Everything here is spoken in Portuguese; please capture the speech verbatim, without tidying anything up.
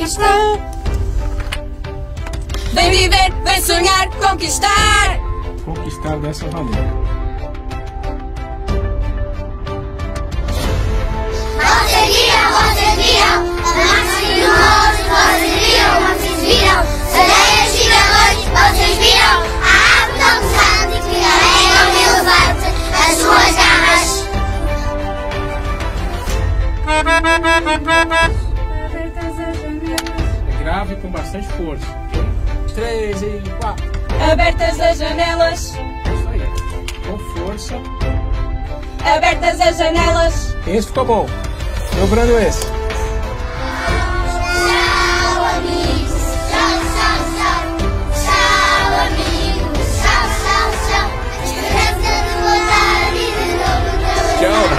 está. Vem viver, vem sonhar, conquistar. Conquistar dessa maneira. Vocês viram, vocês viram, nasce no rosto, vocês viram, vocês viram, sereias gigantes, vocês viram, a árvore tão grande que carrega o elefante nas suas garras. É grave com bastante força. Três e quatro. Abertas as janelas, Isso aí. Com força. abertas as janelas. Esse ficou bom. Dobrando esse. Tchau, amigos, tchau, tchau, tchau, tchau, amigos, tchau, tchau, tchau, esperança de voltar e de novo. Tchau.